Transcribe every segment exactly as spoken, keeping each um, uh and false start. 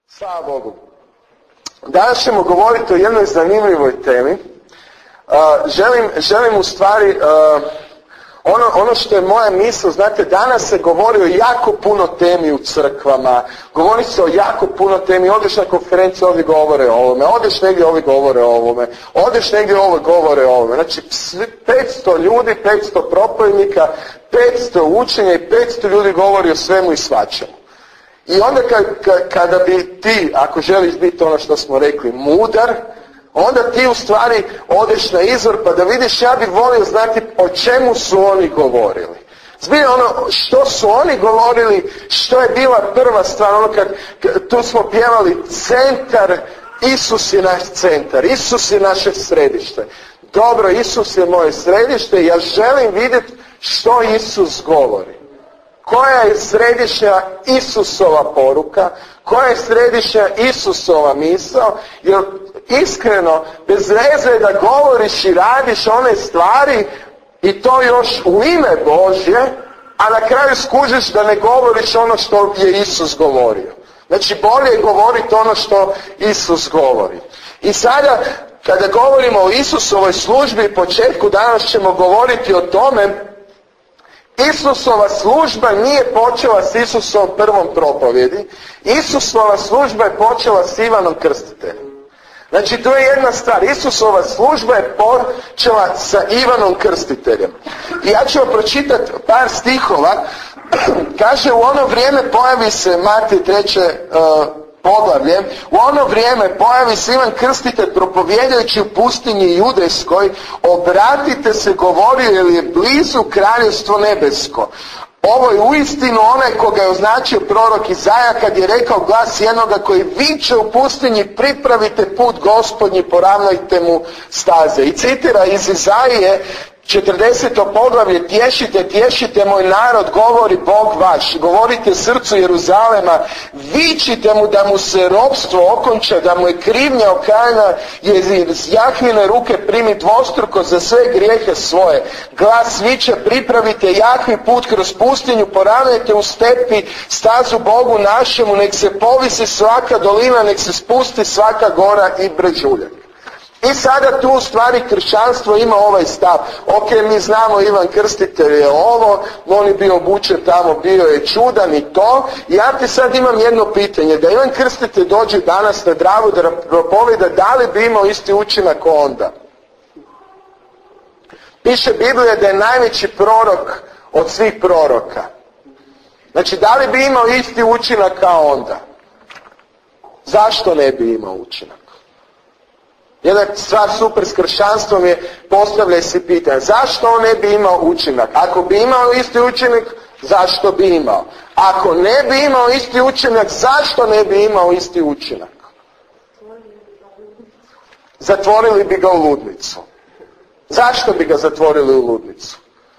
Slava Bogu. Danas ćemo govoriti o jednoj zanimljivoj temi. Uh, želim, želim u stvari, uh, ono, ono što je moja misl, znate, danas se govori o jako puno temi u crkvama, govori se o jako puno temi, odeš na konferenciju, ovi govore o ovome, odeš negdje, ovi govore o ovome, odeš negdje, ovi govore o ovome. Znači, petsto ljudi, petsto propovjednika, petsto učenja i petsto ljudi govori o svemu i svačemu. I onda kada bi ti, ako želiš biti ono što smo rekli, mudar, onda ti u stvari odeš na izvor pa da vidiš, ja bih volio znati o čemu su oni govorili. Zbilja ono što su oni govorili, što je bila prva stvar, ono kad, kad tu smo pjevali centar, Isus je naš centar, Isus je naše središte. Dobro, Isus je moje središte i ja želim vidjeti što Isus govori. Koja je središnja Isusova poruka, koja je središnja Isusova misao, jer iskreno, bez veze da govoriš i radiš one stvari i to još u ime Božje, a na kraju skužiš da ne govoriš ono što je Isus govorio. Znači bolje je govoriti ono što Isus govori. I sada, kada govorimo o Isusovoj službi i početku, danas ćemo govoriti o tome. Isusova služba nije počela s Isusovom prvom propovjedi. Isusova služba je počela s Ivanom Krstiteljem. Znači, to je jedna stvar. Isusova služba je počela sa Ivanom Krstiteljem. I ja ću vam pročitati par stihova. Kaže, u ono vrijeme pojavi se, Matej treće uh, poglavlje, u ono vrijeme pojavi se Ivan Krstitelj propovjedajući u pustinji Judejskoj, obratite se, govorio, jer je blizu kraljevstvo nebesko. Ovo je uistinu onaj koga je označio prorok Izaja kad je rekao glas jednoga koji viče u pustinji, pripravite put Gospodnji, poravnajte mu staze. I citira iz Izaije četrdeseto poglavlje, tješite, tješite moj narod, govori Bog vaš, govorite srcu Jeruzalema, vičite mu da mu se ropstvo okonča, da mu je krivnja okajana, jer iz Jahvine ruke primi dvostruko za sve grijehe svoje. Glas viče, pripravite Jahvi put kroz pustinju, poravnajte u stepi stazu Bogu našemu, nek se povisi svaka dolina, nek se spusti svaka gora i brežuljak. I sada tu u stvari kršćanstvo ima ovaj stav. Ok, mi znamo Ivan Krstitelj je ovo, on je bio obučen tamo, bio je čudan i to. I ja ti sad imam jedno pitanje, da Ivan Krstitelj dođe danas na Dravu da propovjeda, da li bi imao isti učinak onda? Piše Biblija da je najveći prorok od svih proroka. Znači, da li bi imao isti učinak kao onda? Zašto ne bi imao učinak? Jedna stvar super s kršćanstvom je, postavljaj si pitanje, zašto on ne bi imao učinak? Ako bi imao isti učinak, zašto bi imao? Ako ne bi imao isti učinak, zašto ne bi imao isti učinak? Zatvorili bi ga u ludnicu. Zašto bi ga zatvorili u ludnicu?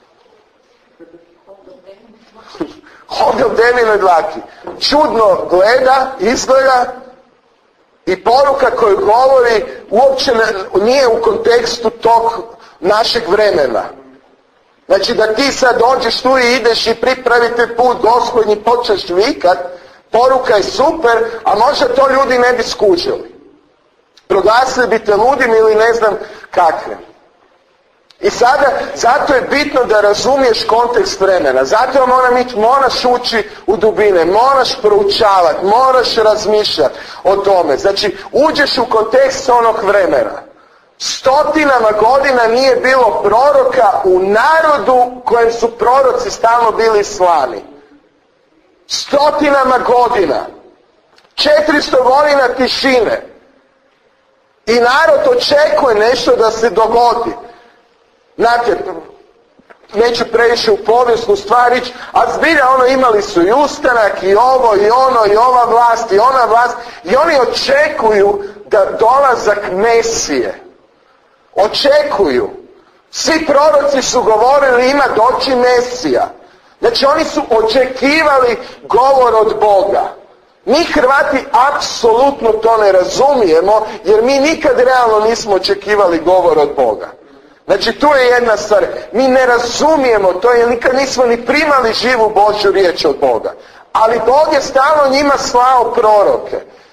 Ovdje u devinoj dlaki. Čudno gleda, izgleda, i poruka koju govori uopće nije u kontekstu tog našeg vremena. Znači da ti sad dođeš tu i ideš i pripravite put Gospodnji, počneš vikat, poruka je super, a možda to ljudi ne bi skužili. Proglasili bi te ludim ili ne znam kakvim. I sada, zato je bitno da razumiješ kontekst vremena. Zato moraš, moraš ući u dubine, moraš proučavati, moraš razmišljati o tome. Znači, uđeš u kontekst onog vremena. Stotinama godina nije bilo proroka u narodu kojem su proroci stalno bili slani. Stotinama godina. Četiristo godina tišine. I narod očekuje nešto da se dogodi. Znate, neću previše u povijesnu stvar ići, a zbilja ono imali su i ustanak i ovo i ono i ova vlast i ona vlast i oni očekuju da dolazak Mesije. Očekuju. Svi proroci su govorili ima doći Mesija. Znači oni su očekivali govor od Boga. Mi Hrvati apsolutno to ne razumijemo jer mi nikad realno nismo očekivali govor od Boga. Znači tu je jedna stvar, mi ne razumijemo to jer nikad nismo ni primali živu Božju riječ od Boga. Ali Bog je stalno njima slao proroke.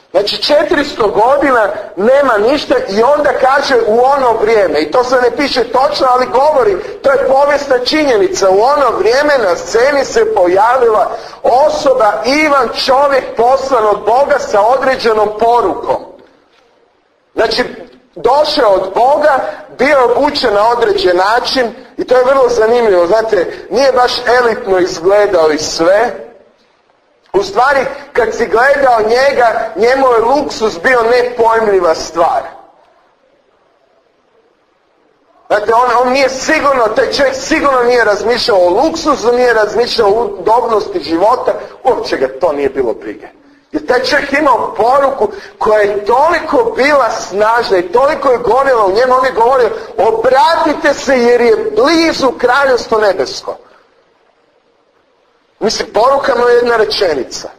Znači četiristo godina nema ništa i onda kaže u ono vrijeme. I to se ne piše točno, ali govori, to je povijesna činjenica. U ono vrijeme na sceni se pojavila osoba, Ivan, čovjek poslan od Boga sa određenom porukom. Znači, došao od Boga, bio obučen na određen način i to je vrlo zanimljivo. Znate, nije baš elitno izgledao i sve. U stvari, kad si gledao njega, njemu je luksuz bio nepojmljiva stvar. Znate, on, on nije sigurno, taj čovjek sigurno nije razmišljao o luksuzu, nije razmišljao o udobnosti života, uopće ga to nije bilo brige. Jer taj čovjek imao poruku koja je toliko bila snažna i toliko je gorila u njemu, on je govorio, obratite se jer je blizu Kraljevstvo nebesko. Mislim, poruka mu je jedna rečenica.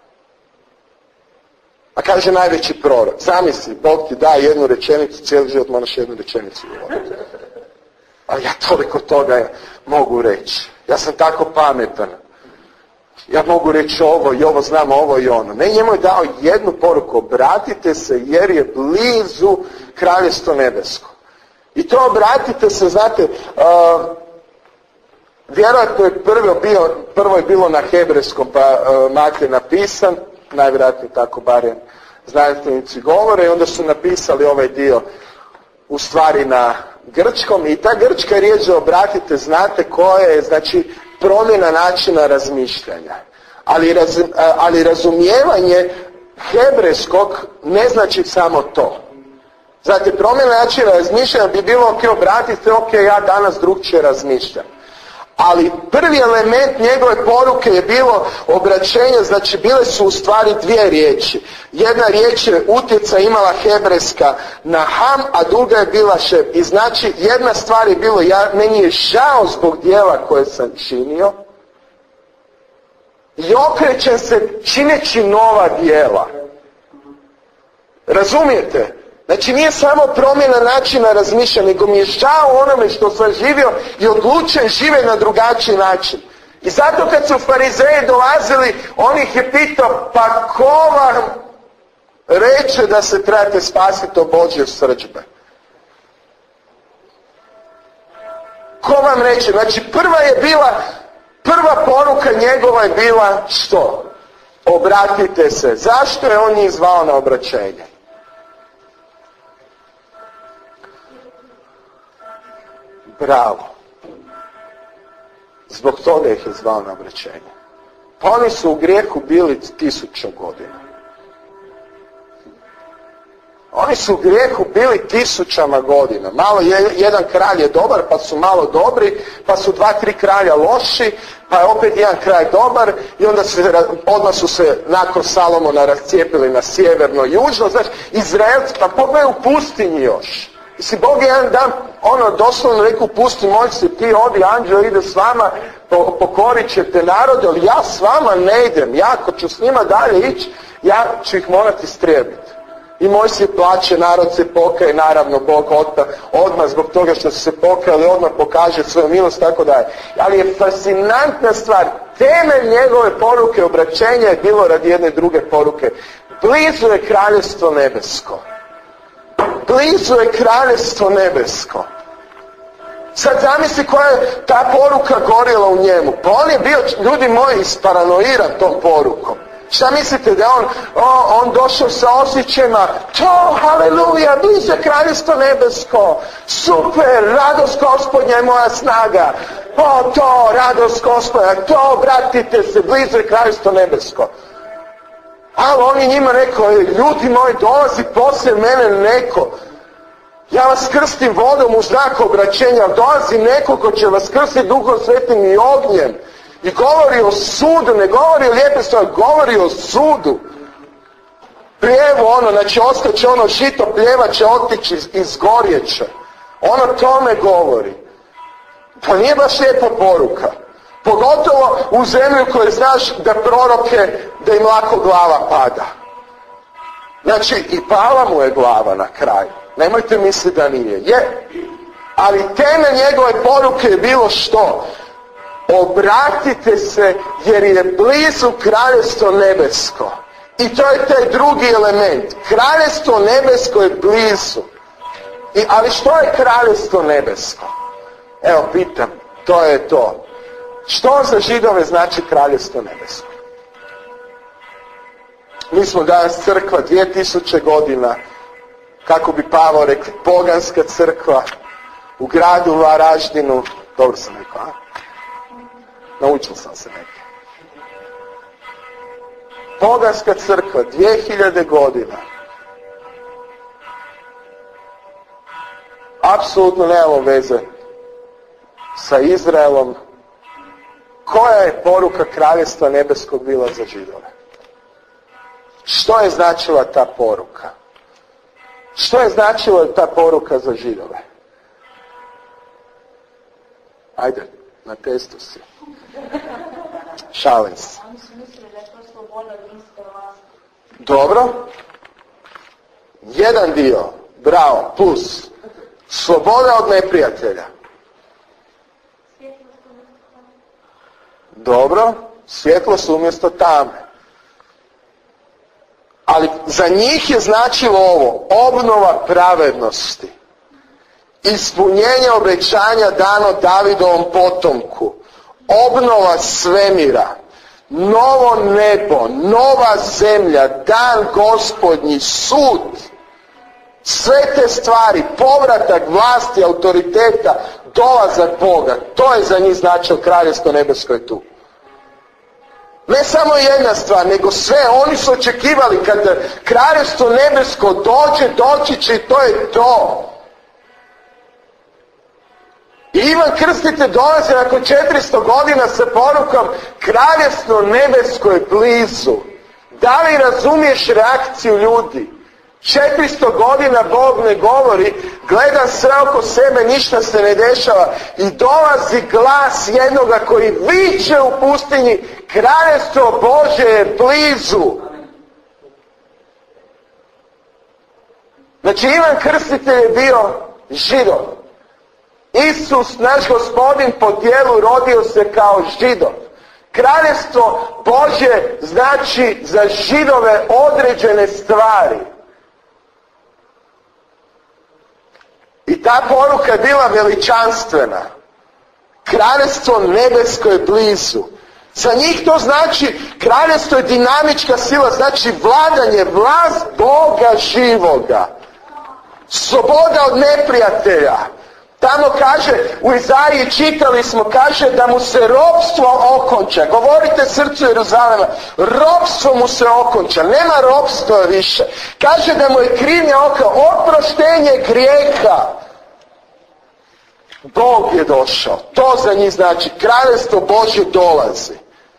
A kaže najveći prorok. Zamisli, Bog ti daje jednu rečenicu, cijeli život moraš jednu rečenicu govoriti. A ja toliko toga mogu reći. Ja sam tako pametan. Ja mogu reći ovo i ovo, znam ovo i ono. Ne, njemu je dao jednu poruku. Obratite se jer je blizu Kraljevstvo nebesko. I to obratite se, znate, uh, vjerojatno je prvo, bio, prvo je bilo na hebrejskom, pa uh, Matej napisan, najvjerojatnije tako barem znanstvenici govore, i onda su napisali ovaj dio u stvari na grčkom, i ta grčka riječ za obratite, znate koja je, znači, promjena načina razmišljanja. Ali, raz, ali razumijevanje hebrejskog ne znači samo to. Znate, promjena načina razmišljanja bi bilo, ok, obratite, ok, ja danas drugčije razmišljam. Ali prvi element njegove poruke je bilo obraćenje, znači bile su u stvari dvije riječi. Jedna riječ je utjecaj imala hebrejska na ham, a druga je bila šeb. I znači jedna stvar je bilo, ja, meni je žao zbog dijela koje sam činio i okrećem se čineći nova dijela. Razumijete? Znači nije samo promjena načina razmišljanja, nego mi je žao onome što sam živio i odlučujem živjeti na drugačiji način. I zato kad su farizeji dolazili, on ih je pitao, pa ko vam reče da se trebate spasiti od Božje srdžbe? Ko vam reče? Znači prva je bila, prva poruka njegova je bila što? Obratite se. Zašto je on njih zvao na obraćenje? Bravo. Zbog toga ih je zvao na obraćenje. Pa oni su u grijehu bili tisuću godina. Oni su u grijehu bili tisućama godina. Malo je, jedan kralj je dobar, pa su malo dobri, pa su dva, tri kralja loši, pa je opet jedan kralj dobar i onda se, odmah su se nakon Salomona rascijepili na sjeverno i južno. Znači, Izraelci, pa pogledaj u pustinji još. Mislim, Bog je jedan dan, ono, doslovno rekao, pusti Mojsije, ti odi, anđeo ide s vama, po, pokorit ćete narode, ali ja s vama ne idem. Ja, ako ću s njima dalje ići, ja ću ih morati istrijebiti. I Mojsije plaće, narod se pokaje, naravno, Bog odmah, odmah zbog toga što su se pokajali, odmah pokaže svoju milost, tako dalje. Ali je fascinantna stvar, temelj njegove poruke, obraćenja je bilo radi jedne druge poruke. Blizu je Kraljevstvo nebesko. Blizu je Kraljevstvo nebesko. Sad zamisli koja je ta poruka gorila u njemu. Pa on je bio, ljudi moji, isparanoiran tom porukom. Šta mislite da on, o, on došao sa osjećajima, to, haleluja, blizu je Kraljevstvo nebesko, super, radost Gospodnja je moja snaga, o to, radost Gospodnja, to, obratite se, blizu je Kraljevstvo nebesko. Ali on je njima rekao, ljudi moji, dolazi poslije mene neko. Ja vas krstim vodom u znak obraćenja, dolazi neko ko će vas krstiti Duhom Svetim i ognjem. I govori o sudu, ne govori o lijepe stvari, govori o sudu. Pljevo ono, znači ostaće ono žito, pljeva će otići, izgorjet će. Ono tome govori. Pa nije baš lijepa poruka. Pogotovo u zemlju koju znaš da proroke, da im lako glava pada. Znači i pala mu je glava na kraju. Nemojte misliti da nije. Je. Ali temelj njegove poruke je bilo što? Obratite se jer je blizu Kraljevstvo nebesko. I to je taj drugi element. Kraljevstvo nebesko je blizu. I, ali što je kraljevstvo nebesko? Evo, pitam, to je to. Što za Židove znači kraljevstvo nebesko? Mi smo danas crkva dvije tisuće godina, kako bi Pavao rekli, poganska crkva u gradu Varaždinu. Dobro sam rekao, a? Naučio sam se neke. Poganska crkva, dvije hiljade godina. Apsolutno nemamo veze sa Izraelom. Koja je poruka kraljevstva nebeskog bila za Židove? Što je značila ta poruka? Što je značila ta poruka za Židove? Ajde, na testu si. Šalim se. Oni su mislili da je to sloboda rimske vlasti. Dobro. Jedan dio, bravo, plus. Sloboda od neprijatelja. Dobro, svjetlost umjesto tame. Ali za njih je značilo ovo, obnova pravednosti. Ispunjenje obećanja dano Davidovom potomku. Obnova svemira. Novo nebo, nova zemlja, dan Gospodnji, sud. Sve te stvari, povratak vlasti, autoriteta, dolazak Boga. To je za njih značilo kraljevstvo nebesko je tu. Ne samo jedna stvar, nego sve. Oni su očekivali kad kraljevstvo nebesko dođe, doći će i to je to. I Ivan Krstitelj dolazi nakon četiristo godina sa porukom kraljevstvo nebesko je blizu. Da li razumiješ reakciju ljudi? četiristo godina Bog ne govori, gledam sve oko sebe, ništa se ne dešava i dolazi glas jednoga koji viče u pustinji, kraljevstvo Božje je blizu. Znači Ivan Krstitelj je bio Židov. Isus, naš Gospodin po tijelu, rodio se kao Židov. Kraljevstvo Božje znači za Židove određene stvari. I ta poruka je bila veličanstvena. Kraljevstvo nebesko je blizu. Za njih to znači, kraljevstvo je dinamička sila, znači vladanje, vlast Boga živoga. Sloboda od neprijatelja. Tamo kaže, u Izaiji čitali smo, kaže da mu se ropstvo okonča. Govorite srcu Jeruzalema, ropstvo mu se okonča, nema ropstva više. Kaže da mu je krivnja oka, oproštenje grijeha. Bog je došao. To za njih znači, kraljevstvo Božje dolazi.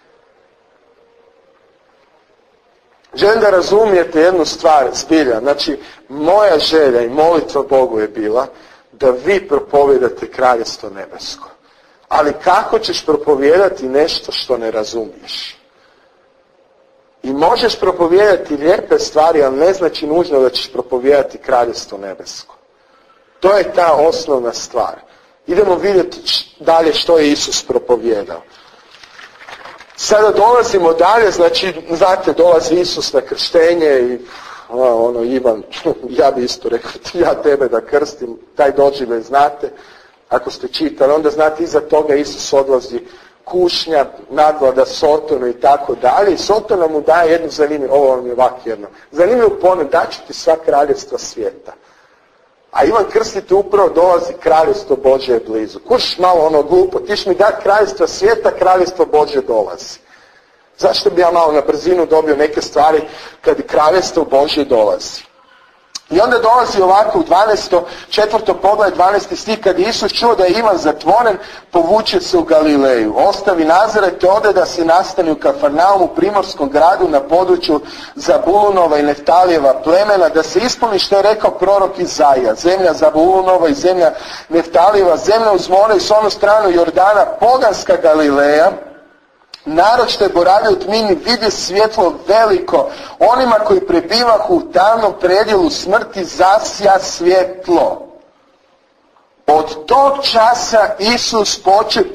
Želim da razumijete jednu stvar, zbilja. Znači, moja želja i molitva Bogu je bila da vi propovijedate kraljevstvo nebesko. Ali kako ćeš propovijedati nešto što ne razumiješ? I možeš propovijedati lijepe stvari, ali ne znači nužno da ćeš propovijedati kraljevstvo nebesko. To je ta osnovna stvar. Idemo vidjeti dalje što je Isus propovijedao. Sada dolazimo dalje, znači, znate, dolazi Isus na krštenje i ono, Ivan, ja bi isto rekao, ja tebe da krstim, taj doživljaj znate, ako ste čitali, onda znate iza toga Isus odlazi kušnja, nadvlada Sotonu i tako dalje, i Sotona mu daje jednu zanimljivu, ovo vam je ovako jedno, zanimljivu ponudu, daću ti sva kraljevstva svijeta. A Ivan Krstitelj upravo dolazi, kraljevstvo Božje je blizu. Kuš malo ono glupo, tiš mi dati kraljevstva svijeta, kraljevstvo Božje dolazi. Zašto bi ja malo na brzinu dobio neke stvari kad kraljevstvo Božje dolazi? I onda dolazi ovako u dvanaestom četvrtom poglavlju dvanaesti stih, kad je Isus čuo da je Ivan zatvoren, povuče se u Galileju. Ostavi Nazaret, ode da se nastani u Kafarnaumu, primorskom gradu na području Zabulunova i Neftalijeva plemena, da se ispuni što je rekao prorok Izaija. Zemlja Zabulunova i zemlja Neftalijeva, zemlja uz more i s onu stranu Jordana, poganska Galileja. Narod što je boravio u tmini vidi svjetlo veliko, onima koji prebivahu u tamnom predjelu smrti zasja svjetlo. Od tog časa Isus poče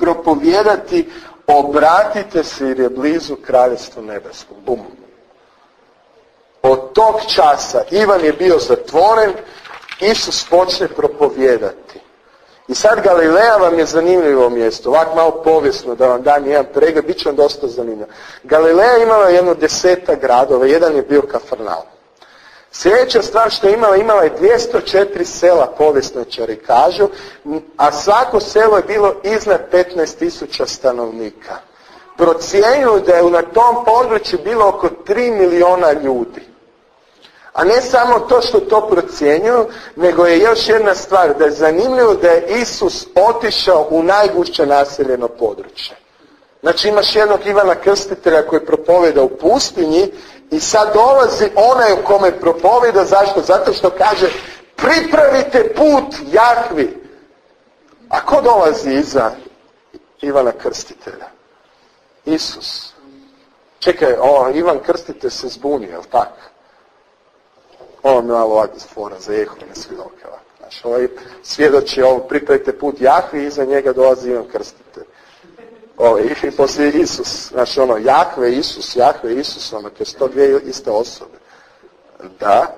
propovijedati, obratite se jer je blizu kraljevstvo nebesko. Bum. Od tog časa Ivan je bio zatvoren, Isus počne propovijedati. I sad Galileja vam je zanimljivo mjesto, ovako malo povijesno da vam dam jedan pregled, bit će vam dosta zanimljivo. Galileja imala jedno desetak gradova, jedan je bio Kafarnaum. Sljedeća stvar što je imala, imala je dvjesto četiri sela, povijesničari kažu, a svako selo je bilo iznad petnaest tisuća stanovnika. Procjenjuju da je na tom području bilo oko tri milijuna ljudi. A ne samo to što to procjenjuju, nego je još jedna stvar, da je zanimljivo da je Isus otišao u najgušće naseljeno područje. Znači imaš jednog Ivana Krstitelja koji propovjeda u pustinji i sad dolazi onaj u kome propovjeda. Zašto? Zato što kaže pripravite put Jahvi. A ko dolazi iza Ivana Krstitelja? Isus. Čekaj, o, Ivan Krstitelj se zbuni, jel tako? Ovo mi malo ovako fora za Jehovine svjedoke. Znači, ovaj svjedoči ovo, pripravite put Jahvi i iza njega dolazi Ivan Krstitelj. Ovo, i poslije Isus. Znači ono, Jahve, Isus, Jahve, Isus, ono, to su to dvije iste osobe. Da.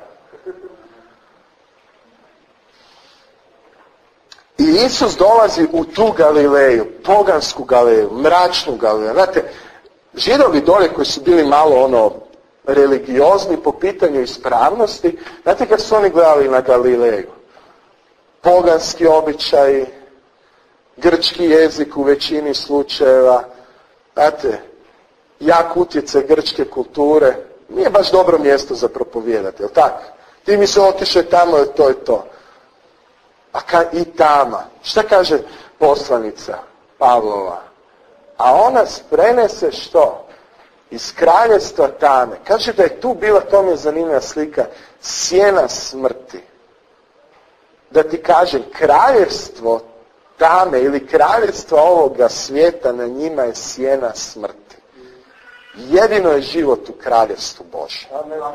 I Isus dolazi u tu Galileju, pogansku Galileju, mračnu Galileju. Znate, Židovi dolje koji su bili malo ono religiozni po pitanju ispravnosti, znate kako su oni gledali na Galileju? Poganski običaji, grčki jezik u većini slučajeva, znate, jak utjecaj grčke kulture, nije baš dobro mjesto za propovijedati, jel tako? Ti mi se otišao tamo, je to je to. A ka, i tama. Šta kaže poslanica Pavlova? A ona prenese što? Iz kraljevstva tame. Kaže da je tu bila, to mi je zanimljiva slika, sjena smrti. Da ti kažem, kraljevstvo tame ili kraljevstvo ovoga svijeta, na njima je sjena smrti. Jedino je život u kraljevstvu Božjem.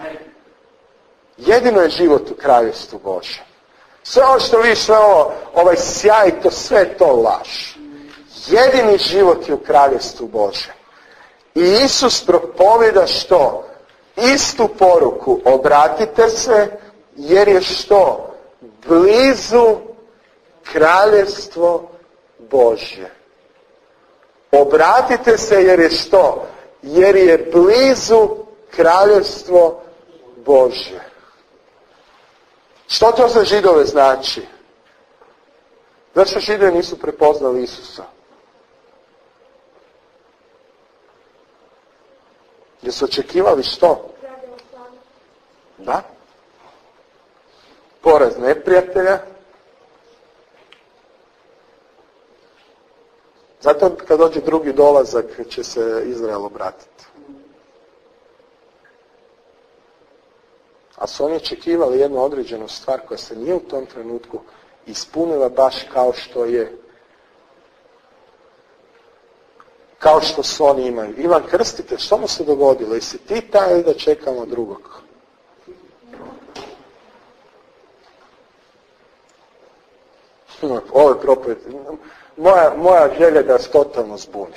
Jedino je život u kraljevstvu Božjem. Sve ovo što vidiš, sve ovo, ovaj sjaj, to sve to laž. Jedini život je u kraljevstvu Božjem. I Isus propovjeda što? Istu poruku, obratite se, jer je što? Blizu kraljevstvo Božje. Obratite se jer je što? Jer je blizu kraljevstvo Božje. Što to za Židove znači? Zašto Židovi nisu prepoznali Isusa? Jer su očekivali što? Da. Poraz neprijatelja. Zato kad dođe drugi dolazak će se Izrael obratiti. A su oni očekivali jednu određenu stvar koja se nije u tom trenutku ispunila baš kao što je. Kao što su oni imaju. Ivan Krstitelj, što mu se dogodilo? Jesi ti taj ili da čekamo drugog? Ovo je propovjed. Moja, moja želja da vas totalno zbuni.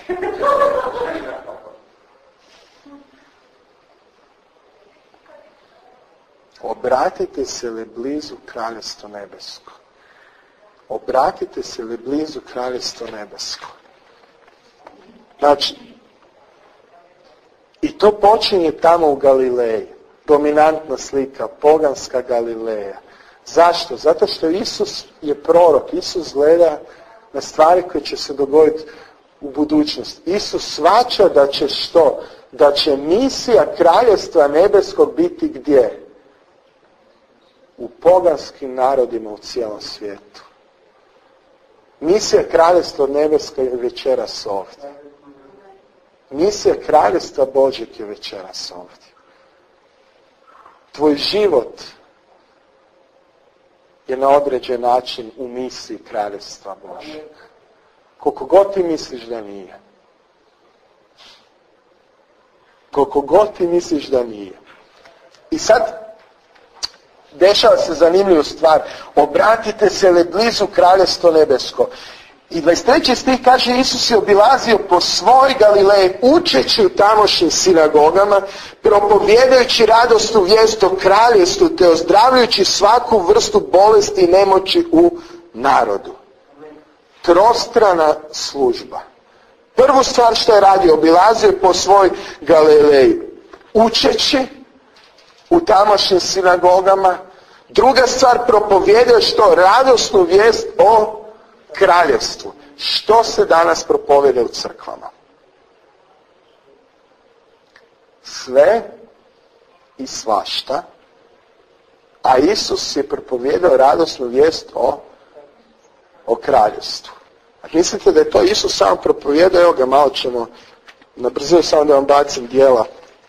Obratite se li blizu kraljevstvo nebesko? Obratite se li blizu kraljevstvo nebesko? Znači, i to počinje tamo u Galileji. Dominantna slika, poganska Galileja. Zašto? Zato što Isus je prorok. Isus gleda na stvari koje će se dogoditi u budućnosti. Isus shvaća da će što? Da će misija kraljevstva nebeskog biti gdje? U poganskim narodima u cijelom svijetu. Misija kraljevstva nebeskog je večeras ovdje. Misija kraljevstva Božjeg je večeras ovdje. Tvoj život je na određen način u misiji kraljevstva Božjeg. Koliko god ti misliš da nije. Koliko god ti misliš da nije. I sad dešava se zanimljivu stvar. Obratite se li blizu kraljevstvo nebesko. I dvadeset treći stih kaže, Isus je obilazio po svoj Galileji, učeći u tamošnjim sinagogama, propovjedajući radosnu vijest o kraljevstvu, te ozdravljajući svaku vrstu bolesti i nemoći u narodu. Trostrana služba. Prvu stvar što je radio, obilazio je po svoj Galileji, učeći u tamošnjim sinagogama. Druga stvar, propovjedao što? Radosnu vijest o kraljevstvu. Što se danas propovjeda u crkvama? Sve i svašta, a Isus je propovjedao radosnu vijest o, o kraljevstvu. A mislite da je to Isus samo propovjedao? Evo ga, malo ćemo na brzinu samo da vam bacim dijela.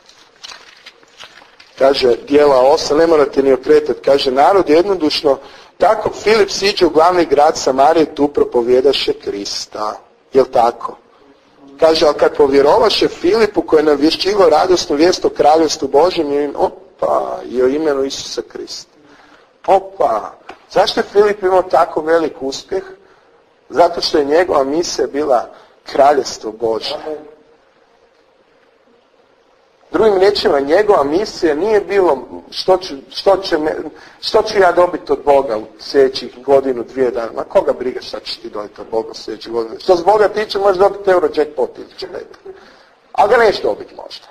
Kaže, dijela osam, ne morate ni okretati. Kaže, narod jednodušno, tako Filip siđe u glavni grad Samarije, tu propovjedaše Krista. Jel tako? Kaže, ali kad povjerovaše Filipu koji je navješćivao radosnu vijest o kraljevstvu Božjem, i opa, i o imenu Isusa Krista. Opa, zašto je Filip imao tako velik uspjeh? Zato što je njegova misija bila kraljevstvo Božje. Drugim riječima, njegova misija nije bilo što ću, što će me, što ću ja dobiti od Boga u sljedećih godinu, dvije dana. Ma koga briga šta ćeš ti dobiti od Boga u sljedećih godinu? Što s Boga tiče, možeš dobiti euro jackpot ili će biti. Ali ga neš dobiti možda.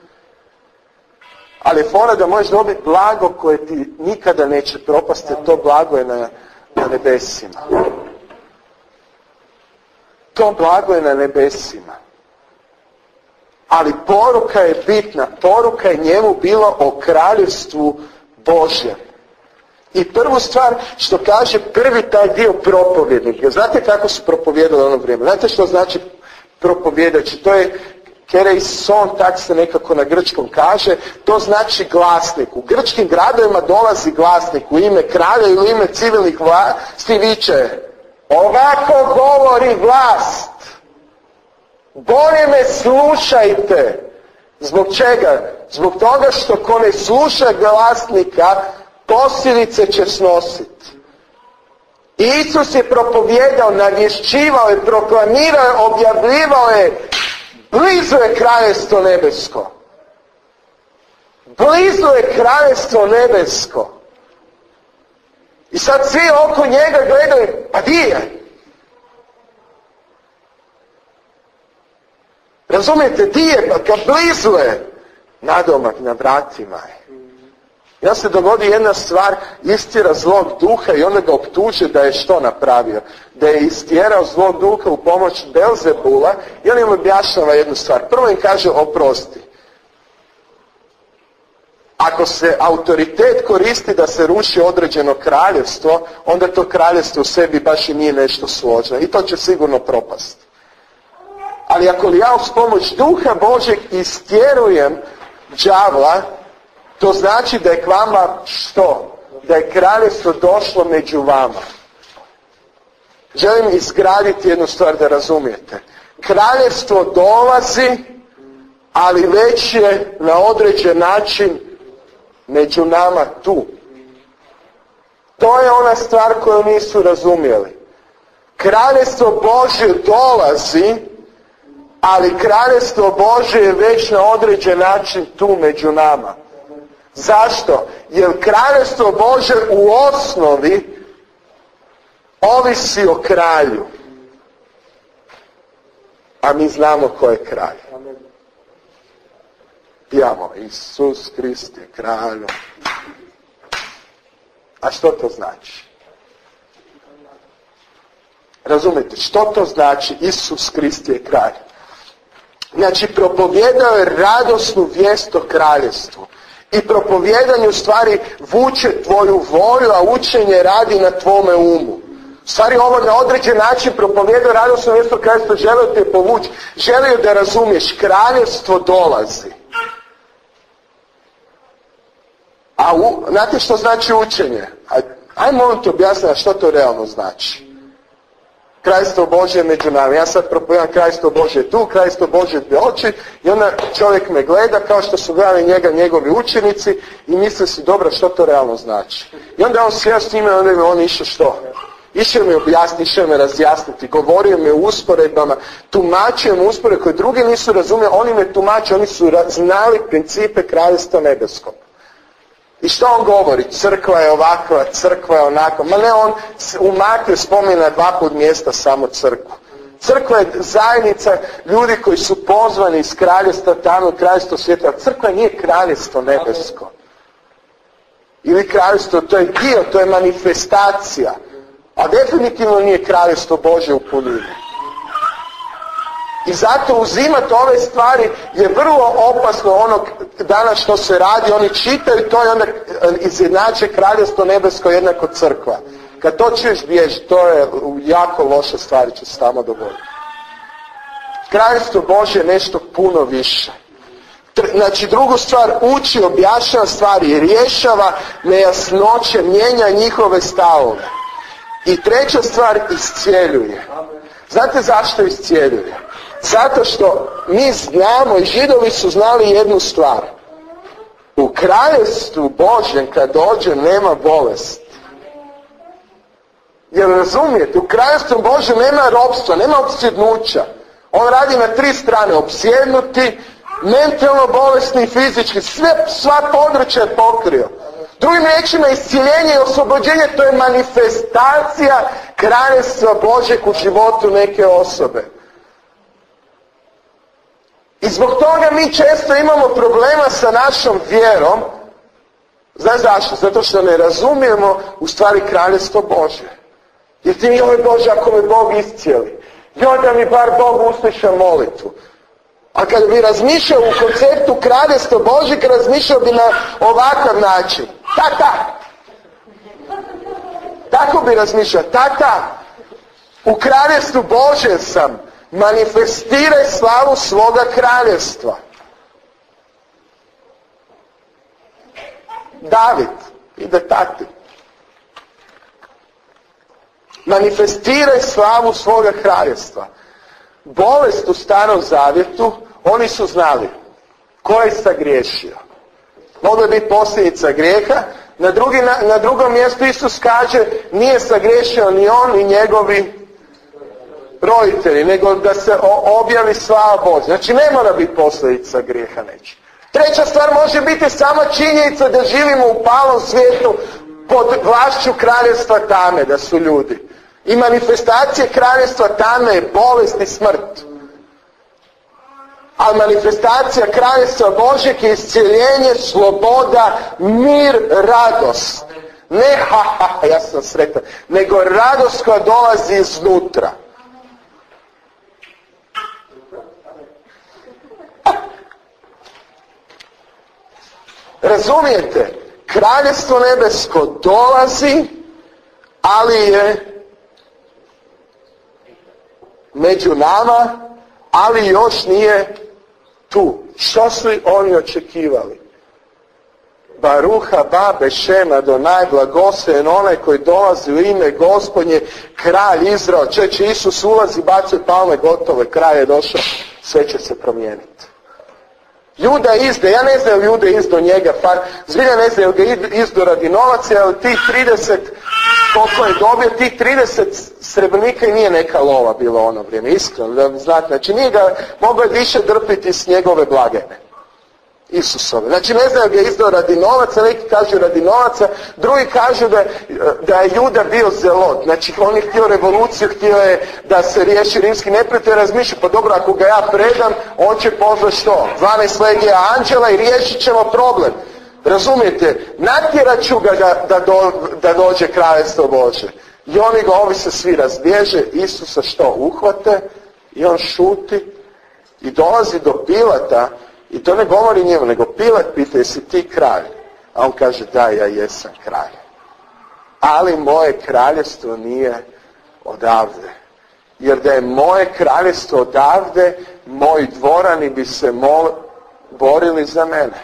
Ali je fora da možeš dobiti blago koje ti nikada neće propasti, to blago je na, na nebesima. To blago je na nebesima. Ali poruka je bitna. Poruka je njemu bila o kraljevstvu Božjem. I prvu stvar što kaže prvi taj dio propovjednika. Znate kako su propovjedali ono vrijeme? Znate što znači propovjedajući? To je kereison, tak se nekako na grčkom kaže. To znači glasnik. U grčkim gradovima dolazi glasnik u ime kralja ili u ime civilnih vlasti viče. Ovako govori vlast. Bolje me slušajte. Zbog čega? Zbog toga što ko ne sluša glasnika, posljedice će snositi. Isus je propovjedao, navješćivao je, proklamirao je, objavljivao je, blizu je kraljevstvo nebesko. Blizu je kraljevstvo nebesko. I sad svi oko njega gledaju, pa di je? Razumijete, di je? Pa kad blizu je, nadomak na vratima je. I onda se dogodi jedna stvar, istjera zlog duha i onda ga optuže da je što napravio? Da je istjerao zlog duha u pomoć Belzebula i on im objašnjava jednu stvar. Prvo im kaže oprosti. Ako se autoritet koristi da se ruši određeno kraljevstvo, onda to kraljevstvo u sebi baš i nije nešto složeno. I to će sigurno propasti. Ali ako li ja uz pomoć duha Božeg istjerujem đavla, to znači da je k vama što? Da je kraljevstvo došlo među vama. Želim izgraditi jednu stvar da razumijete. Kraljevstvo dolazi, ali već je na određen način među nama tu. To je ona stvar koju nisu razumjeli. Kraljevstvo Božje dolazi, ali kraljevstvo Božje je već na određen način tu među nama. Zašto? Jer kraljevstvo Božje u osnovi ovisi o kralju. A mi znamo ko je kralj. Pijamo, Isus Krist je kralj. A što to znači? Razumijete, što to znači Isus Krist je kralj? Znači, propovjedao je radosnu vijest o kraljevstvu. I propovjedanje u stvari vuče tvoju volju, a učenje radi na tvome umu. U stvari ovo na određen način propovjedao radosnu vijest o kraljevstvu, želio te povući, želio da razumiješ, kraljevstvo dolazi. A u, znate što znači učenje? Ajmo molim te objasniti što to realno znači. Kraljevstvo Božje među nama. Ja sad propovedam kraljevstvo Božje tu, kraljevstvo Božje dvije oči i onda čovjek me gleda kao što su gledali njega njegovi učenici i misle si dobro što to realno znači. I onda on sjeo s njime i onda je on išao što? Išao mi objasniti, išao me razjasniti, govorio mi o usporedbama, tumačio mi usporedbe koje drugi nisu razumjeli, oni me tumače, oni su znali principe Kraljevstva nebeskog. I što on govori? Crkva je ovakva, crkva je onakva. Ma ne, on u Matiju spomina dva put mjesta samo crkvu. Crkva je zajednica ljudi koji su pozvani iz kraljevstva tamo, kraljevstvo svijeta. Crkva nije kraljevstvo nebesko. Ili kraljevstvo, to je dio, to je manifestacija. A definitivno nije kraljevstvo Božje u punini. I zato uzimati ove stvari je vrlo opasno. Ono danas što se radi, oni čitaju to i onda izjednače kraljevstvo nebesko jednako crkva. Kad to čuješ bježi, to je jako loša stvari će se tamo dogoditi. Kraljevstvo Božje je nešto puno više. Znači drugu stvar, uči, objašnjava stvari, rješava nejasnoće, mijenja njihove stavove. I treća stvar, iscijeljuje. Znate zašto iscijeljuje? Zato što mi znamo i Židovi su znali jednu stvar. U kraljevstvu Božjem kad dođe nema bolesti. Jer razumijete, u kraljevstvu Božjem nema ropstva, nema opsjednuća. On radi na tri strane, opsjednuti, mentalno bolesni i fizički, sve, sva područja je pokrio. Drugim riječima, iscjeljenje i oslobođenje, to je manifestacija kraljevstva Božjeg u životu neke osobe. I zbog toga mi često imamo problema sa našom vjerom. Znaš zašto? Zato što ne razumijemo u stvari kraljevstvo Božje. Jer ti mi, joj Bože, ako me Bog iscijeli, joj da mi bar Bog usliša molitvu. A kada bi razmišljao u konceptu kraljevstva Božjeg, razmišljao bi na ovakav način. Tata! Tako bi razmišljao. Tata, u kraljevstvu Božjem sam. Manifestiraj slavu svoga kraljevstva. David ide tati. Manifestiraj slavu svoga kraljevstva. Bolest u Starom Zavjetu, oni su znali ko je sagriješio. Mogla biti posljedica grijeha. Na, drugi, na, na drugom mjestu Isus kaže nije sagriješio ni on ni njegovi roditelji, nego da se objavi slava Božja. Znači ne mora biti posljedica grijeha neće. Treća stvar može biti sama činjenica da živimo u palom svijetu pod vlašću kraljevstva tame, da su ljudi. I manifestacije kraljevstva tame je bolest i smrt. A manifestacija kraljevstva Božjeg je iscjeljenje, sloboda, mir, radost. Ne ha, ha, ja sam sretan, nego radost koja dolazi iznutra. Razumijete? Kraljevstvo nebesko dolazi, ali je među nama, ali još nije tu. Što su oni očekivali? Baruha babe Šema Donaj, blagosloven onaj koji dolazi u ime Gospodnje, kralj Izrael. Čeće, Isus ulazi, bacuje palme, gotove, kraj je došao, sve će se promijeniti. Juda izde, ja ne znam Juda izdo njega, pa zbilja ne znam ga izdo radi novaca, ali tih trideset, koliko je dobio, tih trideset srebrnika i nije neka lova bilo ono vrijeme, iskreno, da znate, znači nije ga mogao više drpiti s njegove blagajne. Isusove. Znači ne znam ga izdao radi novaca, neki kažu radi novaca, drugi kažu da, da je Juda bio zelot. Znači on je htio revoluciju, htio je da se riješi rimski neprijatelj, razmišlja, pa dobro, ako ga ja predam, on će pozvati što? dvanaest legija anđela i riješit ćemo problem. Razumijete? Natjerat ću ga da, da, do, da dođe kraljevstvo Božje. I oni ga, ovi se svi razbježe, Isusa što? Uhvate i on šuti i dolazi do Pilata. I to ne govori njemu, nego Pilat pita, jesi ti kralj? A on kaže, da, ja jesam kralj. Ali moje kraljevstvo nije odavde. Jer da je moje kraljevstvo odavde, moji dvorani bi se mol, borili za mene.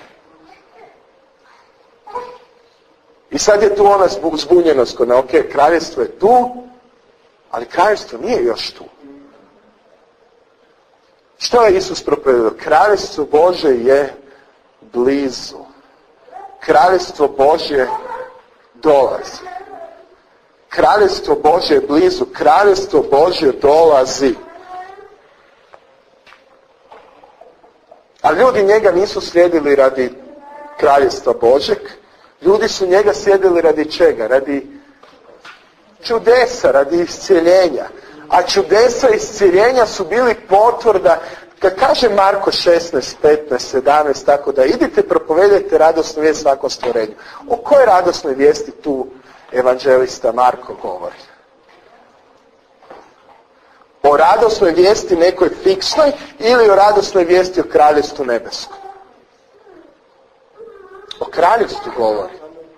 I sad je tu ona zbunjenost kod, ok, kraljevstvo je tu, ali kraljevstvo nije još tu. Što je Isus propovedao? Kraljevstvo Božje je blizu. Kraljevstvo Božje dolazi. Kraljevstvo Božje je blizu, Kraljevstvo Božje dolazi. A ljudi njega nisu slijedili radi Kraljevstva Božeg, ljudi su njega slijedili radi čega? Radi čudesa, radi iscijeljenja. A čudesa i iscijeljenja su bili potvrda, kad kaže Marko šesnaest, petnaest, sedamnaest, tako da idite propovedajte radosnu vijest svakom stvorenju. O kojoj radosnoj vijesti tu evanđelista Marko govori? O radosnoj vijesti nekoj fiksnoj ili o radosnoj vijesti o kraljevstvu nebeskom? O kraljevstvu govori.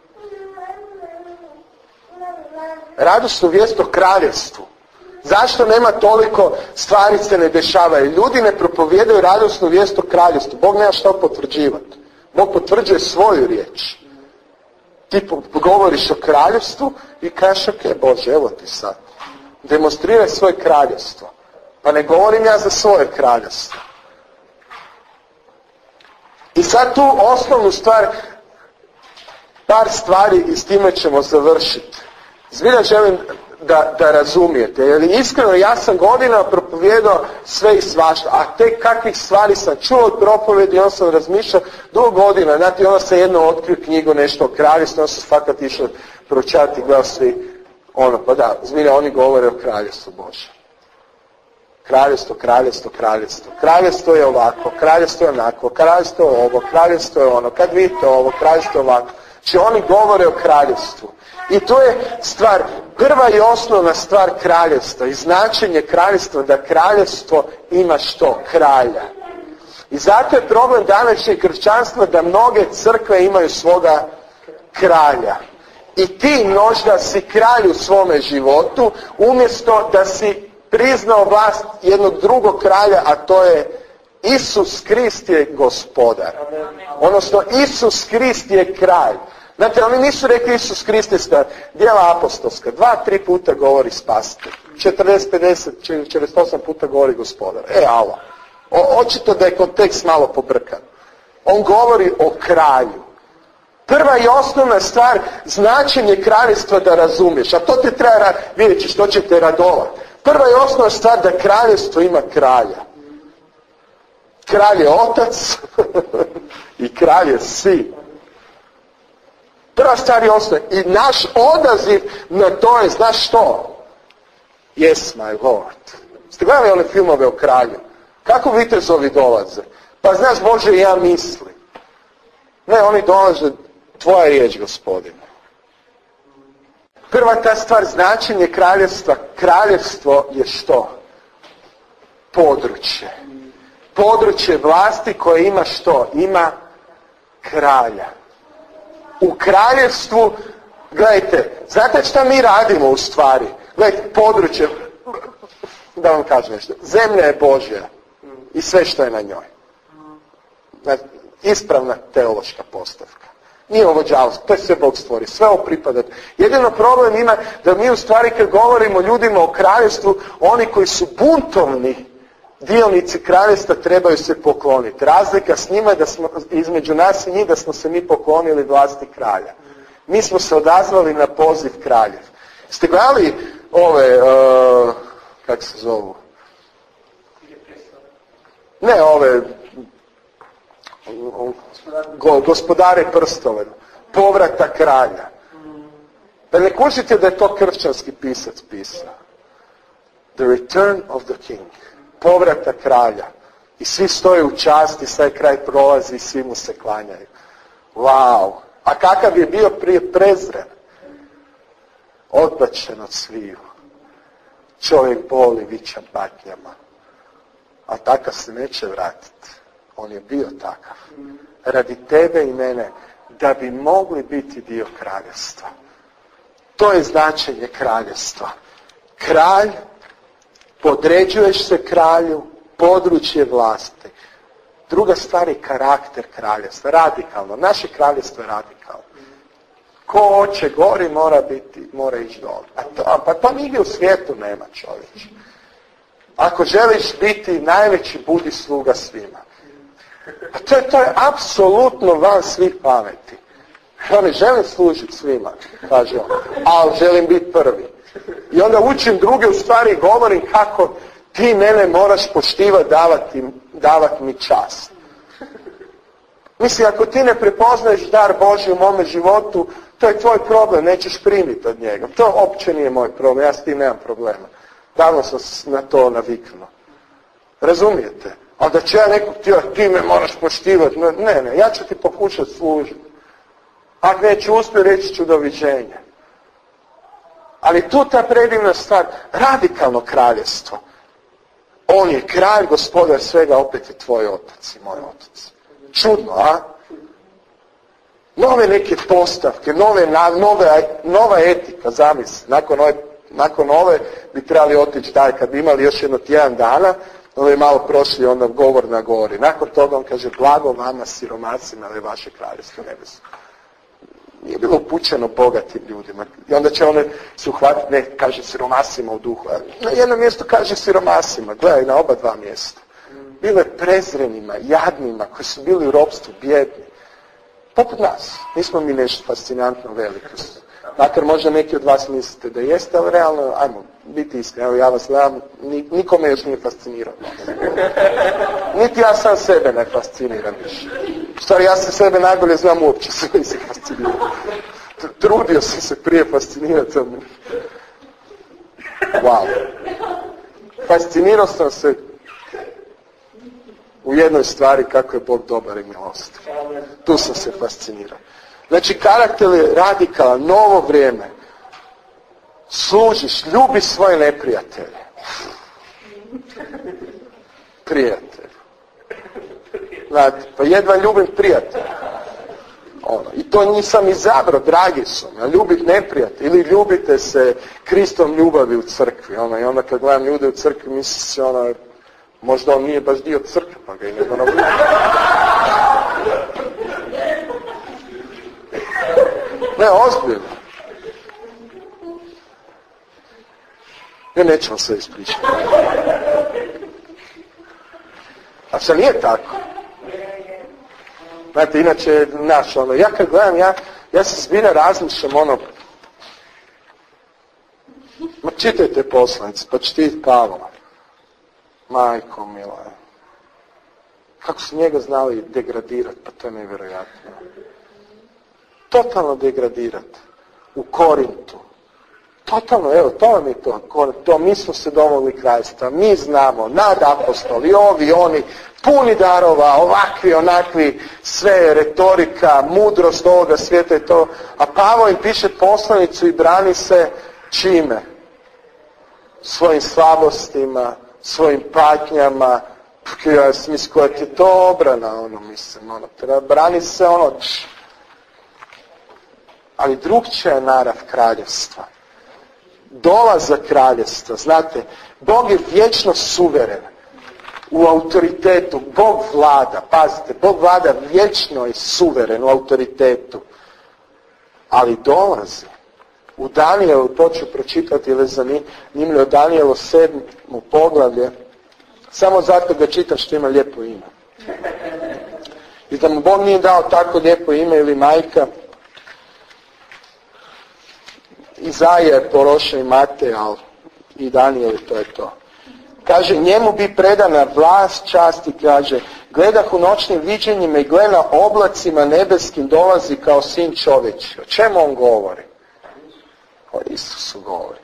Radosnu vijest o kraljevstvu. Zašto nema toliko stvari se ne dešavaju? Ljudi ne propovijedaju radosnu vijest o kraljevstvu. Bog nema što potvrđivati. Bog potvrđuje svoju riječ. Ti govoriš o kraljevstvu i kažeš, ok, Bože, evo ti sad. Demonstriraj svoje kraljevstvo. Pa ne govorim ja za svoje kraljevstvo. I sad tu osnovnu stvar, par stvari i s time ćemo završiti. Zbilja želim da, da razumijete. Jer iskreno ja sam godina propovijedao sve i svašta, a tek kakvih stvari sam čuo od propovjedi, on sam razmišljao dugo godina. Znate, onda sam jedno otkrio knjigu nešto o kraljevstvu, onda sam fakat išao proučavati i gledao svi ono, pa da, zbilja oni govore o kraljevstvu Bože. Kraljevstvo, kraljevstvo, kraljevstvo. Kraljevstvo je ovako, kraljevstvo je onako, kraljevstvo je ovo, kraljevstvo je ono, kad vidite ovo, kraljevstvo je ovako. Znači oni govore o kraljevstvu. I to je stvar, prva i osnovna stvar kraljevstva i značenje kraljevstva, da kraljevstvo ima što? Kralja. I zato je problem današnjeg kršćanstva da mnoge crkve imaju svoga kralja. I ti možda si kralj u svome životu, umjesto da si priznao vlast jednog drugog kralja, a to je Isus Krist je gospodar. Odnosno Isus Krist je kralj. Znate, oni nisu rekli Isus Krist je stvar. Djela apostolska, dva, tri puta govori spasitelj. četrdeset, pedeset, četrdeset osam puta govori gospodar. E, alo. O, očito da je kontekst malo pobrkan. On govori o kralju. Prva i osnovna stvar, značenje kraljevstva da razumiješ. A to te treba, vidjet ćeš, to će te radovati. Prva i osnovna stvar da kraljevstvo ima kralja. Kralj je otac i kralj je sin. Prva stvar je osnovna. I naš odaziv na to je, znaš što? Yes, my Lord. Ste gledali one filmove o kralju? Kako vitezovi dolaze? Pa znaš, Bože, ja mislim. Ne, oni dolaze, tvoja riječ, Gospodine. Prva ta stvar, značenje kraljevstva. Kraljevstvo je što? Područje. Područje vlasti koje ima što? Ima kralja. U kraljevstvu, gledajte, znate šta mi radimo u stvari? Gledajte, područje, da vam kažem nešto, zemlja je Božja i sve što je na njoj. Ispravna teološka postavka. Nije ovo đavolsko, to je sve Bog stvori, sve ovo pripada. Jedino problem ima da mi u stvari kad govorimo ljudima o kraljevstvu, oni koji su buntovni dionici kraljevstva trebaju se pokloniti. Razlika s njima je da smo, između nas i njih, da smo se mi poklonili vlasti kralja. Mi smo se odazvali na poziv kraljev. Ste gledali ove, uh, kako se zovu? Ne, ove, go, gospodare prstove, povrata kralja. Da ne kužite da je to kršćanski pisac pisao. The return of the king. Povrata kralja. I svi stoje u časti, sad kraj prolazi i svi mu se klanjaju. Wow! A kakav je bio prije prezren? Odbačen od sviju. Čovjek boli, vića patnjama. A takav se neće vratiti. On je bio takav. Radi tebe i mene, da bi mogli biti dio kraljevstva. To je značenje kraljevstva. Kralj, podređuješ se kralju, područje vlasti. Druga stvar je karakter kraljevstva, radikalno. Naše kraljevstvo je radikalno. Ko hoće gori mora biti, mora ići dole. A to, pa to nigdje u svijetu nema, čovječe. Ako želiš biti najveći, budi sluga svima. A to je, to je apsolutno van svih pameti. Ja ne želim služiti svima, kaže on, ali želim biti prvi. I onda učim druge, u stvari govorim kako ti mene moraš poštivati, davati, davati mi čast. Mislim, ako ti ne prepoznaješ dar Božji u mome životu, to je tvoj problem, nećeš primiti od njega. To uopće nije moj problem, ja s tim nemam problema. Davno sam na to naviknuo. Razumijete? Ali da će ja nekog ti, ti me moraš poštivati. Ne, ne, ja ću ti pokušati služiti. Ako neću uspjeti, reći ću doviđenja. Ali tu ta predivna stvar, radikalno kraljevstvo. On je kralj, gospodar svega, opet je tvoj otac i moj otac. Čudno, a? Nove neke postavke, nove, nove, nova etika, zamisli. Nakon ove, nakon ove bi trebali otići dalje, kad bi imali još jedno tjedan dana, onda je malo prošli onda govor na gori. Nakon toga on kaže, blago vama siromasima, ali vaše kraljevstvo nebesno. Nije bilo upućeno bogatim ljudima. I onda će one se uhvatiti, ne, kaže siromasima u duhu. Na jednom mjestu kaže siromasima, gledaj, na oba dva mjesta. Bilo je prezrenima, jadnima, koji su bili u ropstvu, bjedni. Poput nas. Nismo mi nešto fascinantno veliko. Makar možda neki od vas mislite da jeste, ali realno, ajmo, biti iskreni. Evo ja vas gledam, nikome još nije fascinirao. Niti ja sam sebe ne fasciniram više. Stvari, ja se sebe najbolje znam, uopće se nisam fascinirao. Trudio sam se prije fascinirati. Wow. Fascinirao sam se u jednoj stvari kako je Bog dobar i milostiv. Tu sam se fascinirao. Znači, karakter je radikalan, novo vrijeme. Služiš, ljubi svoje neprijatelje. Prijatelj. Znate, pa jedva ljubim prijatelja. Ono, i to nisam izabrao, dragi su mi, a ljubit neprijatelj. Ili ljubite se Kristom ljubavi u crkvi. Ono, i onda kad gledam ljude u crkvi, misli se ono, možda on nije baš dio crkve, pa ga i ne moram ljubiti. Ne, ozbiljno. Ja nećemo sve ispričati. A što nije tako? Znate, inače, naš, ono, ja kad gledam, ja, ja se zbilja razmišljam, ono, ma čitajte poslanice, pa čitite Pavla. Majko mila. Kako su njega znali degradirati, pa to je nevjerojatno. Totalno degradirati. U Korintu. Totalno, evo, to vam je to. to mi smo se domogli kraljstva. Mi znamo, nadapostoli, ovi, oni, puni darova, ovakvi, onakvi, sve retorika, mudrost ovoga svijeta i to. A Pavao im piše poslanicu i brani se čime? Svojim slabostima, svojim patnjama. Ja mislim, koja ti je to obrana, ono, mislim, ono, treba brani se, ono, č. Ali drugčija je narav kraljevstva. Dolazak kraljevstva, znate, Bog je vječno suveren u autoritetu, Bog vlada, pazite, Bog vlada vječno i suveren u autoritetu, ali dolazi. U Danijelu, to ću pročitati, ili zanimljivo, Danijelo sedmo poglavlje, samo zato ga čitam što ima lijepo ime. I da mu Bog nije dao tako lijepo ime ili majka, Izaija je porošen i Matej, ali i Danijel, to je to. Kaže, njemu bi predana vlast, čast i kaže, gledah u noćnim viđenjima i gle na oblacima nebeskim dolazi kao sin čovječji. O čemu on govori? O Isusu govori.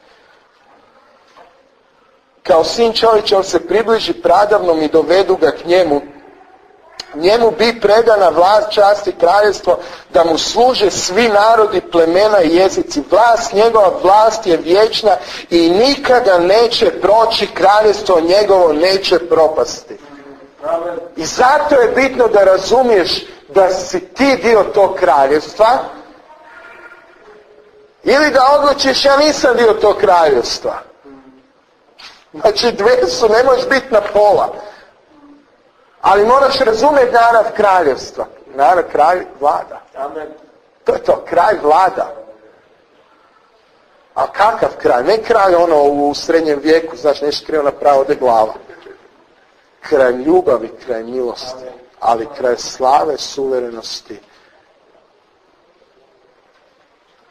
Kao sin čovječji on se približi pradavnom i dovedu ga k njemu. Njemu bi predana vlast, čast i kraljevstvo, da mu služe svi narodi, plemena i jezici. Vlast, njegova vlast je vječna i nikada neće proći, kraljevstvo njegovo neće propasti. I zato je bitno da razumiješ da si ti dio tog kraljevstva, ili da odlučiš ja nisam dio tog kraljevstva. Znači dve su, ne možeš biti na pola. Ali moraš razumjeti narav kraljevstva. Narav kralj vlada. Amen. To je to, kralj vlada. A kakav kralj? Ne kralj ono u srednjem vijeku, znaš, nešto krivo napravo ode glava. Kralj ljubavi, kralj milosti. Ali kralj slave, suverenosti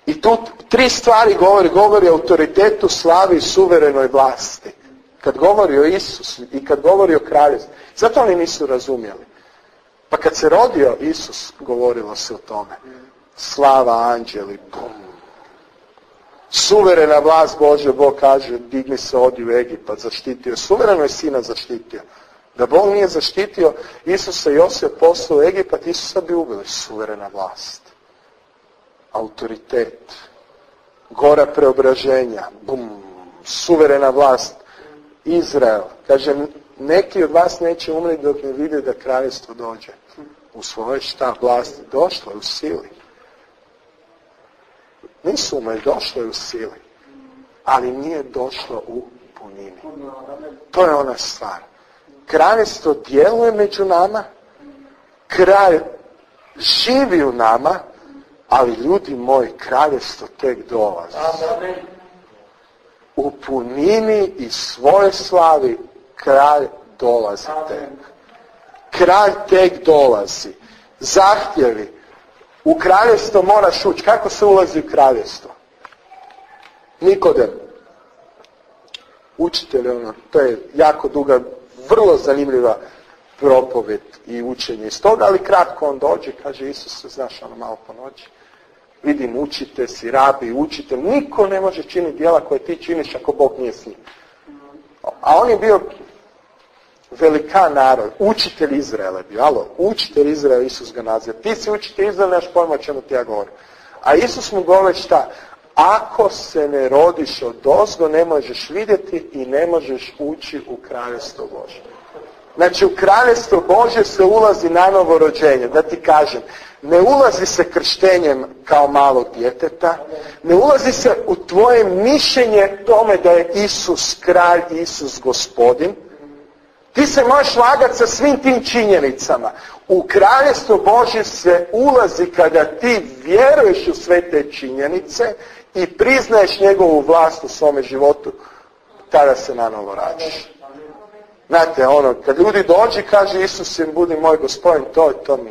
I tu tri stvari govori, govori o autoritetu, slavi i suverenoj vlasti. Kad govori o Isusu i kad govori o kraljevstvu. Zato oni nisu razumjeli. Pa kad se rodio Isus, govorilo se o tome. Slava, anđeli, bum. Suverena vlast Božja, Bog kaže, digni se, odi u Egipat, zaštitio. Suvereno je sina zaštitio. Da Bog nije zaštitio Isusa i Josip poslao u Egipat, Isusa bi ubili. Suverena vlast. Autoritet. Gora preobraženja. Bum. Suverena vlast. Izrael. Kaže, neki od vas neće umriti dok ne vide da kraljevstvo dođe. U svojoj šta vlasti. Došlo je u sili. Nisu umrli, došlo je u sili. Ali nije došlo u punini. To je ona stvar. Kraljevstvo djeluje među nama, kralj živi u nama, ali ljudi moji, kraljevstvo tek dolazi. U punini i svojoj slavi kralj dolazi tek. Kralj tek dolazi. Zahtjevi. U kraljevstvo moraš ući. Kako se ulazi u kraljevstvo? Nikodem. Učitelj, ono, to je jako duga, vrlo zanimljiva propoved i učenje iz toga, ali kratko on dođe, kaže Isus, znaš, ono malo po noći. Vidim, učite si, rabi, učite. Niko ne može činiti djela koje ti činiš ako Bog nije s njim. A on je bio velikan narod, učitelj Izraela je bio. Alo, učitelj Izraela, Isus ga naziva. Ti si učitelj Izraela, nemaš pojma o čemu ti ja govorim. A Isus mu govori šta? Ako se ne rodiš od ozgo, ne možeš vidjeti i ne možeš ući u kraljevstvo Božje. Znači, u kraljevstvo Božje se ulazi na novo rođenje. Da ti kažem, ne ulazi se krštenjem kao malog djeteta, ne ulazi se u tvoje mišljenje tome da je Isus kralj, Isus gospodin. Ti se možeš lagati sa svim tim činjenicama. U kraljevstvo Božje se ulazi kada ti vjeruješ u sve te činjenice i priznaješ njegovu vlast u svome životu, tada se nanovo rađaš. Znate, ono, kad ljudi dođe, kaže Isus im, budi moj gospodin, to i to mi,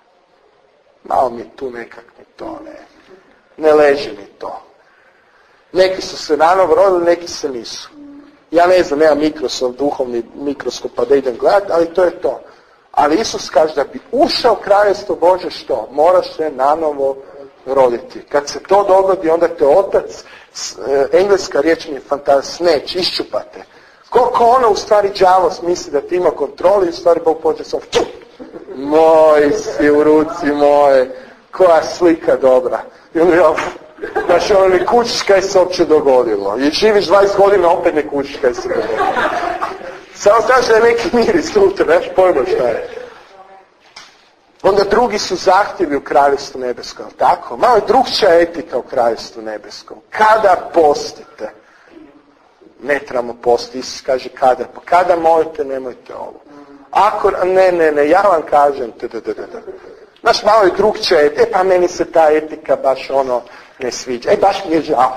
malo mi tu nekak mi to ne, ne leži mi to. Neki su se nanovo rodili, neki se nisu. Ja ne znam, nemam mikroskop, duhovni mikroskop pa da idem gledati, ali to je to. Ali Isus kaže da bi ušao u kraljevstvo Božje što? Moraš se nanovo roditi. Kad se to dogodi, onda te otac, engleska riječ mi je fantastisk, snatch, iščupate. Koliko ono u stvari đavo misli da ti ima kontrolu i u stvari Bog pođe sam, moj si u ruci moje, koja slika dobra. I onda ja, znaš, ono ne kućiš kaj se uopće dogodilo. I živiš dvadeset godina, opet ne kućiš kaj se dogodilo. Samo znaš da je neki miris unutra, nemaš pojma šta je. Onda drugi su zahtjevi u kraljevstvu nebeskom, tako? Malo je drugčija etika u kraljevstvu nebeskom. Kada postite? Ne trebamo postiti, Isus kaže kada. Pa kada molite, nemojte ovo. Ako, ne, ne, ne, ja vam kažem, tdd. Znaš, malo je drugčija etika, e pa meni se ta etika baš ono ne sviđa. E, baš mi je žao.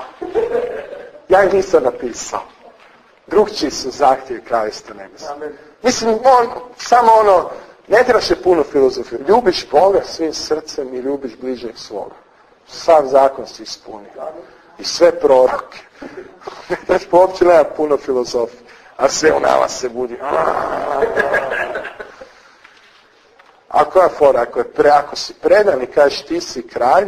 Ja ih nisam napisao. Drugčiji su zahtjevi kraljevstva nebeskom. Mislim, on, samo ono, ne trebaš je puno filozofiju. Ljubiš Boga svim srcem i ljubiš bližnjeg svoga. Sav zakon si ispunio. I sve proroke. Znači, uopće nema puno filozofije. A sve u nama se budi. A koja fora? Ako, je pre, ako si predan i kažeš ti si kralj,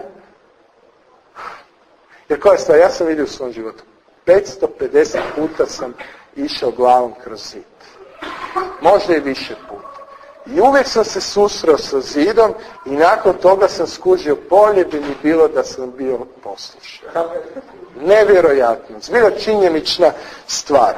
jer koja je stvar? Ja sam vidio u svom životu. petsto pedeset puta sam išao glavom kroz zid. Možda i više puta. I uvijek sam se susreo sa zidom i nakon toga sam skužio, bolje bi mi bilo da sam bio poslušan. Nevjerojatno. Zbilja činjenična stvar.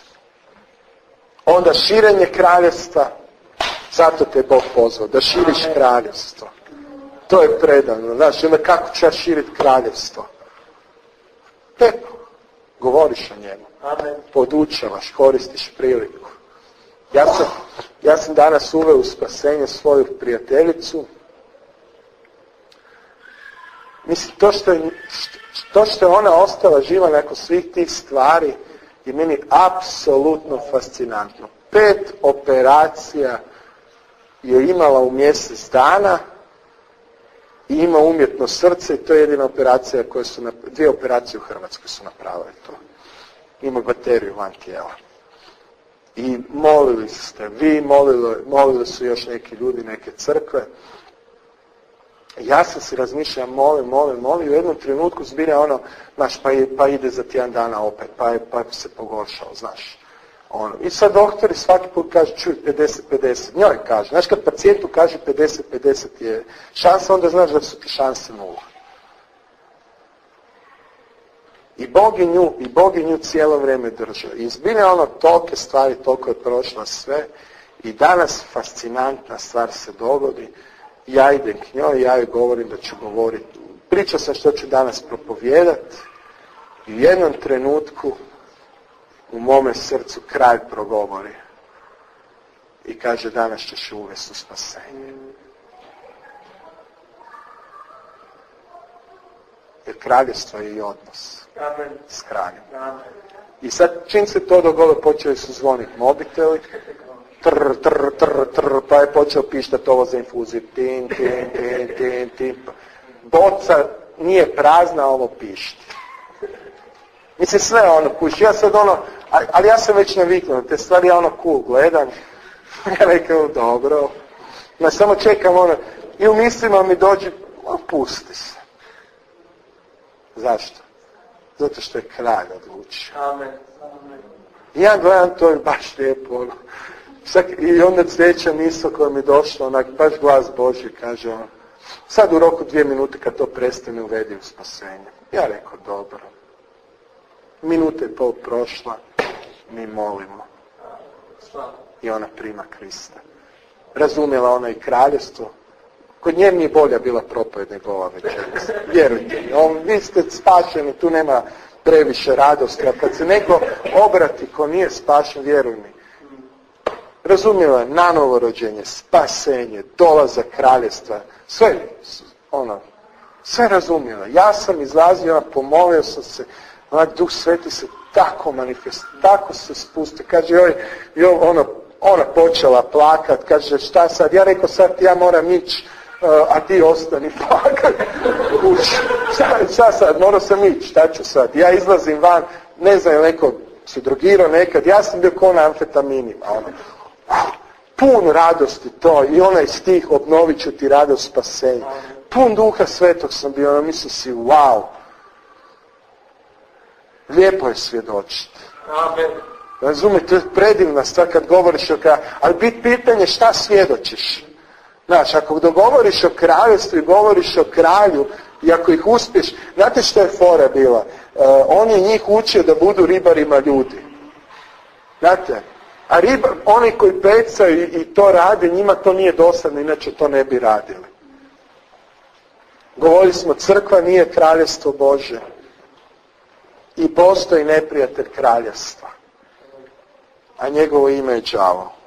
Onda širenje kraljevstva, zato te Bog pozvao, da širiš kraljevstvo. To je predano. Znaš, onda kako ćeš širiti kraljevstvo? Lijepo. Govoriš o njemu. Podučavaš, koristiš priliku. Ja sam, ja sam danas uveo u spasenje svoju prijateljicu. Mislim, to što je, to što je ona ostala živa nakon svih tih stvari je meni apsolutno fascinantno. Pet operacija je imala u mjesec dana i ima umjetno srce i to je jedina operacija koju su, dvije operacije u Hrvatskoj su napravili to. Ima bateriju van tijela. I molili ste, vi molili, molili su još neki ljudi, neke crkve. Ja sam si razmišljao, molim, molim, molim, u jednom trenutku zbira ono, znaš, pa, pa ide za tjedan dana opet, pa, je, pa se pogoršao, znaš. Ono. I sad doktori svaki put kaže, čuj, pedeset pedeset, njoj kaže, znaš kad pacijentu kaže pedeset pedeset je šansa, onda znaš da su ti šanse nula. I Bog je nju, i Bog je nju cijelo vrijeme držao. I zbilja ono, tolike stvari, toliko je prošla sve, i danas fascinantna stvar se dogodi. Ja idem k njoj, ja joj govorim da ću govoriti. Pričao sam što ću danas propovijedati i u jednom trenutku u mome srcu kralj progovori i kaže danas ćeš je uvesti u spasenje. Jer kraljevstvo je i odnos Amen. S kraljem. Amen. I sad čim se to dogode počeli su zvoniti mobiteli. Trr, trr, trr, trr, pa je počeo pištati ovo za infuziju. Tin, tin, tin, tin, tin. Boca nije prazna, ovo pišti. Mislim, sve ono kući. Ja sad ono, ali ja sam već naviknuo, te stvari ja ono cool gledam. Ja rekao, dobro. Ja samo čekam ono, i u mislima mi dođe, pusti se. Zašto? Zato što je kralj odlučio. Amen. Amen. I ja gledam to i baš lijepo ono. I onda sljedeća misla koja mi je došla, onak, baš glas Božji kaže on, sad u roku dvije minute kad to prestane uvedi u spasenje. Ja rekao, dobro. Minuta i pol prošla, mi molimo. I ona prima Krista. Razumjela ona i kraljevstvo. Kod nje mi je bolja bila propovedna nego ova večeras. Vjerujte mi, on, vi ste spašeni, tu nema previše radosti, a kad se neko obrati ko nije spašen, vjeruj mi, razumjela je nanovo rođenje, spasenje, dolazak kraljevstva, sve, ono, sve razumjela. Ja sam izlazio, pomolio sam se, onak Duh Sveti se tako manifestira, tako se spusti. Kaže, joj, joj, ono, ona počela plakat, kaže, šta sad? Ja rekao, sad ja moram ići, uh, a ti ostani plakat. šta, šta sad? Morao sam ići, šta ću sad? Ja izlazim van, ne znam, neko se drogirao nekad, ja sam bio ko na amfetaminima, ono. Pun radosti to i onaj stih obnovit ću ti radost spasenja. Pun Duha Svetog sam bio, ono, mislim si, wow. Lijepo je svjedočiti. Amen. Razumijete, to je predivna stvar kad govoriš o kralju. Ali bit pitanje šta svjedočiš. Znaš, ako dogovoriš o kraljevstvu i govoriš o kralju i ako ih uspješ, znate što je fora bila? Uh, on je njih učio da budu ribarima ljudi. Znate? A riba, oni koji pecaju i, i to rade, njima to nije dosadno, inače to ne bi radili. Govorili smo, crkva nije kraljevstvo Božje. I postoji neprijatelj kraljevstva. A njegovo ime je đavo.